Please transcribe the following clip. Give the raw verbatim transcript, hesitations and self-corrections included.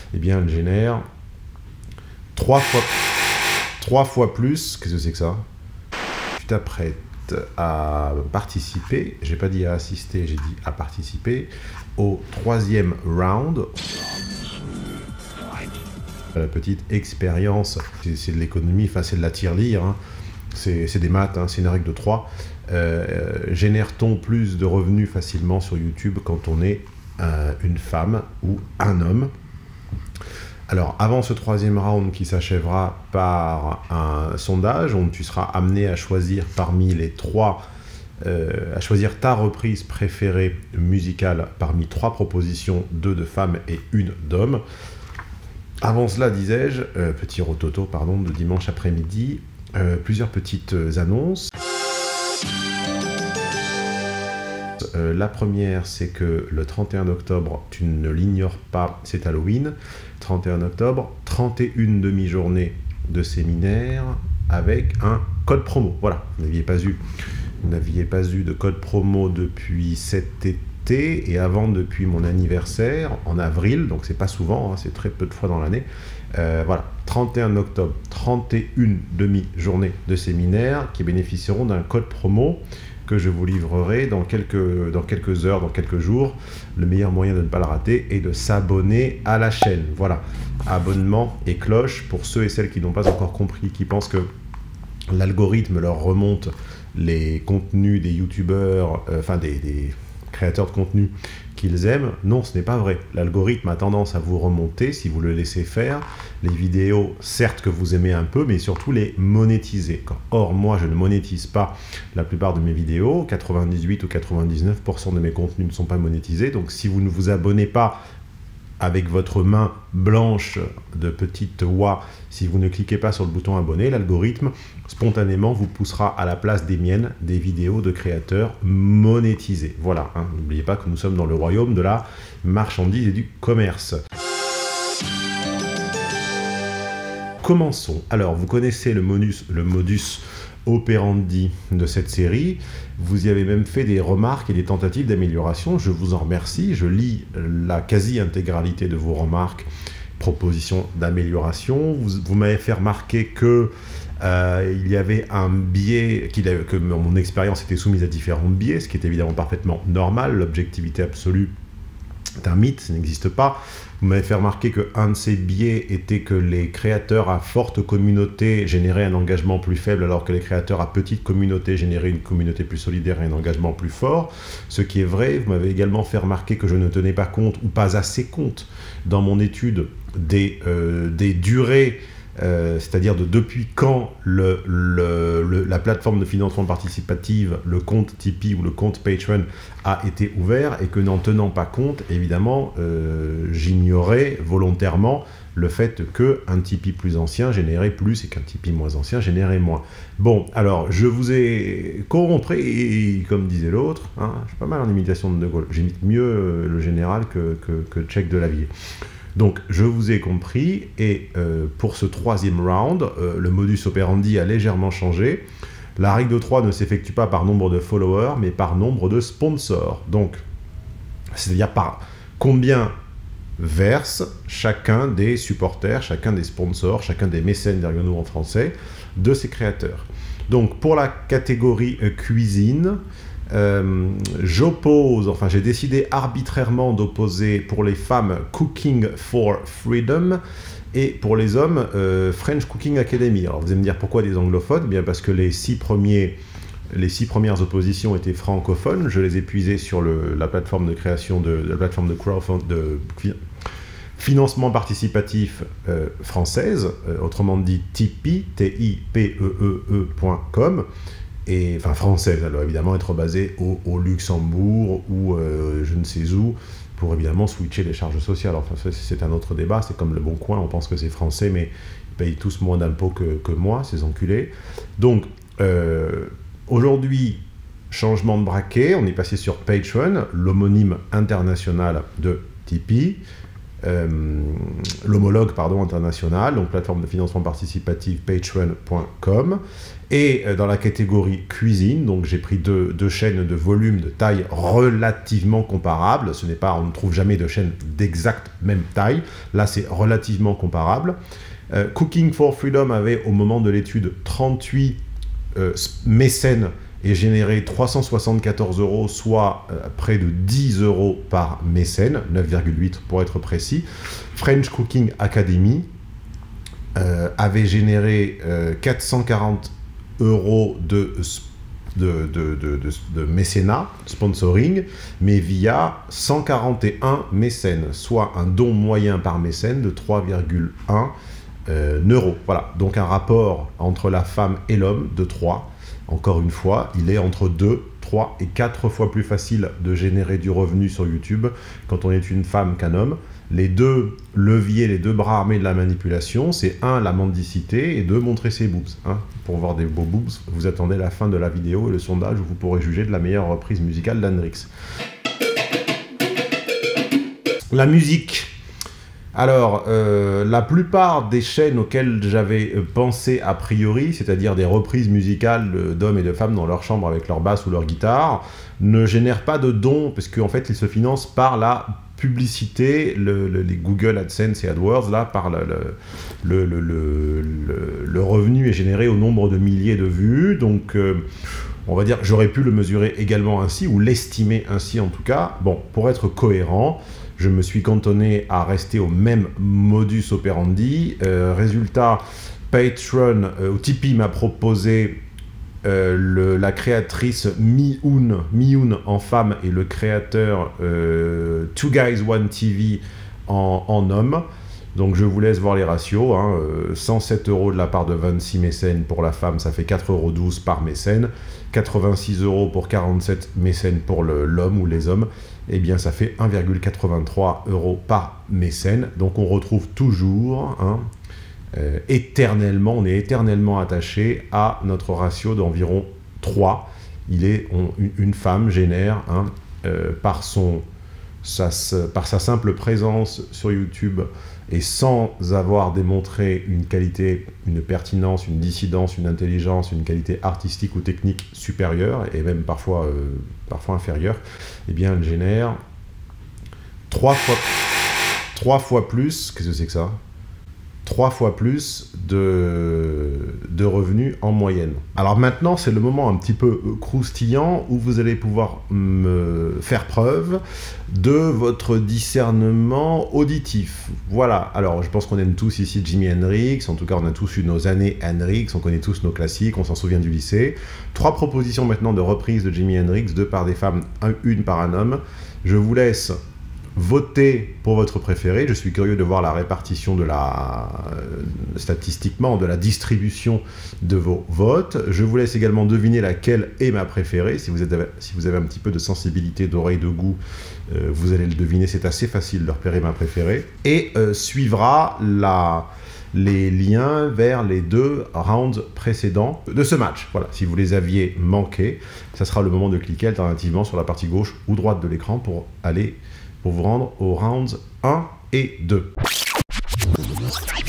eh bien, elle génère trois fois, trois fois plus. Qu'est-ce que c'est que ça? Tu t'apprêtes à participer, j'ai pas dit à assister, j'ai dit à participer au troisième round. La petite expérience, c'est de l'économie, enfin c'est de la tirelire, hein. C'est des maths, hein, c'est une règle de trois. Euh, Génère-t-on plus de revenus facilement sur YouTube quand on est euh, une femme ou un homme? Alors, avant ce troisième round qui s'achèvera par un sondage, où tu seras amené à choisir parmi les trois, euh, à choisir ta reprise préférée musicale parmi trois propositions, deux de femmes et une d'hommes. Avant cela, disais-je, euh, petit rototo, pardon, de dimanche après-midi, euh, plusieurs petites annonces. Euh, la première, c'est que le trente et un octobre, tu ne l'ignores pas, c'est Halloween. trente et un octobre, trente et une demi-journées de séminaire avec un code promo. Voilà, vous n'aviez pas eu, vous n'aviez pas eu de code promo depuis cet été et avant depuis mon anniversaire en avril, donc c'est pas souvent, hein, c'est très peu de fois dans l'année. Euh, voilà, trente et un octobre, trente et une demi-journées de séminaire qui bénéficieront d'un code promo que je vous livrerai dans quelques, dans quelques heures, dans quelques jours. Le meilleur moyen de ne pas le rater est de s'abonner à la chaîne. Voilà, abonnement et cloche pour ceux et celles qui n'ont pas encore compris, qui pensent que l'algorithme leur remonte les contenus des youtubeurs, euh, enfin des, des créateurs de contenu qu'ils aiment. Non, ce n'est pas vrai. L'algorithme a tendance à vous remonter, si vous le laissez faire, les vidéos, certes que vous aimez un peu, mais surtout les monétiser. Or, moi, je ne monétise pas la plupart de mes vidéos. quatre-vingt-dix-huit ou quatre-vingt-dix-neuf pour cent de mes contenus ne sont pas monétisés. Donc, si vous ne vous abonnez pas avec votre main blanche de petite oie, si vous ne cliquez pas sur le bouton abonner, l'algorithme spontanément vous poussera à la place des miennes des vidéos de créateurs monétisés. Voilà, hein, n'oubliez pas que nous sommes dans le royaume de la marchandise et du commerce. Commençons. Alors, vous connaissez le modus, le modus operandi de cette série. Vous y avez même fait des remarques et des tentatives d'amélioration. Je vous en remercie. Je lis la quasi-intégralité de vos remarques, propositions d'amélioration. Vous, vous m'avez fait remarquer que euh, il y avait un biais, qu'il avait, que mon expérience était soumise à différents biais, ce qui est évidemment parfaitement normal. L'objectivité absolue est un mythe, ça n'existe pas. Vous m'avez fait remarquer qu'un de ces biais était que les créateurs à forte communauté généraient un engagement plus faible, alors que les créateurs à petite communauté généraient une communauté plus solidaire et un engagement plus fort. Ce qui est vrai. Vous m'avez également fait remarquer que je ne tenais pas compte, ou pas assez compte, dans mon étude des, euh, des durées, Euh, c'est-à-dire de depuis quand le, le, le, la plateforme de financement participatif, le compte Tipeee ou le compte Patreon a été ouvert, et que n'en tenant pas compte, évidemment, euh, j'ignorais volontairement le fait qu'un Tipeee plus ancien générait plus et qu'un Tipeee moins ancien générait moins. Bon, alors, je vous ai corrompu, et comme disait l'autre, hein, je suis pas mal en imitation de De Gaulle, j'imite mieux le général que, que, que Tchèque de Lavier. Donc, je vous ai compris, et euh, pour ce troisième round, euh, le modus operandi a légèrement changé. La règle de trois ne s'effectue pas par nombre de followers, mais par nombre de sponsors. Donc, c'est-à-dire par combien verse chacun des supporters, chacun des sponsors, chacun des mécènes derrière nous en français, de ces créateurs. Donc, pour la catégorie euh, cuisine, Euh, j'oppose, enfin j'ai décidé arbitrairement d'opposer pour les femmes Cooking for Freedom et pour les hommes euh, French Cooking Academy. Alors vous allez me dire pourquoi des anglophones? Eh bien parce que les six, premiers, les six premières oppositions étaient francophones. Je les ai puisées sur le, la plateforme de création de, de la plateforme de crowdfunding, de financement participatif euh, française, euh, autrement dit Tipeee, T I P E E E point com. Et, enfin française, elle doit évidemment être basée au, au Luxembourg ou euh, je ne sais où, pour évidemment switcher les charges sociales. Enfin, c'est un autre débat, c'est comme le Bon Coin, on pense que c'est français, mais ils payent tous moins d'impôts que, que moi, ces enculés. Donc, euh, aujourd'hui, changement de braquet, on est passé sur Patreon, l'homonyme international de Tipeee. euh, l'homologue pardon, international, donc plateforme de financement participatif patreon point com. Et euh, dans la catégorie cuisine, donc j'ai pris deux, deux chaînes de volume, de taille relativement comparable. Ce n'est pas, on ne trouve jamais de chaîne d'exacte même taille. Là, c'est relativement comparable. Euh, Cooking for Freedom avait, au moment de l'étude, trente-huit euh, mécènes et généré trois cent soixante-quatorze euros, soit euh, près de dix euros par mécène, neuf virgule huit pour être précis. French Cooking Academy euh, avait généré euh, quatre cent quarante euros de, de, de, de, de, de mécénat, sponsoring, mais via cent quarante et un mécènes, soit un don moyen par mécène de trois virgule un euh, euros. Voilà, donc un rapport entre la femme et l'homme de trois. Encore une fois, il est entre deux, trois et quatre fois plus facile de générer du revenu sur YouTube quand on est une femme qu'un homme. Les deux leviers, les deux bras armés de la manipulation, c'est un, la mendicité, et deux, montrer ses boobs. Hein. Pour voir des beaux boobs, vous attendez la fin de la vidéo et le sondage où vous pourrez juger de la meilleure reprise musicale d'Hendrix. La musique. Alors, euh, la plupart des chaînes auxquelles j'avais pensé a priori, c'est-à-dire des reprises musicales d'hommes et de femmes dans leur chambre avec leur basse ou leur guitare, ne génèrent pas de dons, parce qu'en fait, ils se financent par la publicité, le, le, les Google AdSense et AdWords, là, par le, le, le, le, le, le revenu est généré au nombre de milliers de vues, donc euh, on va dire, j'aurais pu le mesurer également ainsi, ou l'estimer ainsi en tout cas. Bon, pour être cohérent, je me suis cantonné à rester au même modus operandi. Euh, résultat, Patreon, euh, ou Tipeee m'a proposé euh, le, la créatrice Mi-Hoon, Mi-Hoon en femme, et le créateur euh, Two Guys One T V en, en homme. Donc je vous laisse voir les ratios. Hein. Euh, cent sept euros de la part de vingt-six mécènes pour la femme, ça fait quatre euros douze par mécène. quatre-vingt-six euros pour quarante-sept mécènes pour l'homme ou les hommes. Eh bien, ça fait un virgule quatre-vingt-trois euros par mécène. Donc, on retrouve toujours, hein, euh, éternellement, on est éternellement attaché à notre ratio d'environ trois. Il est, on, une, une femme génère, hein, euh, par, son, sa, par sa simple présence sur YouTube et sans avoir démontré une qualité, une pertinence, une dissidence, une intelligence, une qualité artistique ou technique supérieure, et même parfois, euh, parfois inférieure, eh bien elle génère trois fois, trois fois plus, qu'est-ce que c'est que ça ? Trois fois plus de, de revenus en moyenne. Alors maintenant, c'est le moment un petit peu croustillant où vous allez pouvoir me faire preuve de votre discernement auditif. Voilà, alors je pense qu'on aime tous ici Jimi Hendrix, en tout cas on a tous eu nos années Hendrix, on connaît tous nos classiques, on s'en souvient du lycée. Trois propositions maintenant de reprise de Jimi Hendrix, deux par des femmes, une par un homme. Je vous laisse votez pour votre préféré. Je suis curieux de voir la répartition de la, euh, statistiquement, de la distribution de vos votes. Je vous laisse également deviner laquelle est ma préférée. Si vous, êtes, si vous avez un petit peu de sensibilité, d'oreille, de goût, euh, vous allez le deviner. C'est assez facile de repérer ma préférée. Et euh, suivra la, les liens vers les deux rounds précédents de ce match. Voilà, si vous les aviez manqués, ça sera le moment de cliquer alternativement sur la partie gauche ou droite de l'écran pour aller pour vous rendre aux rounds un et deux.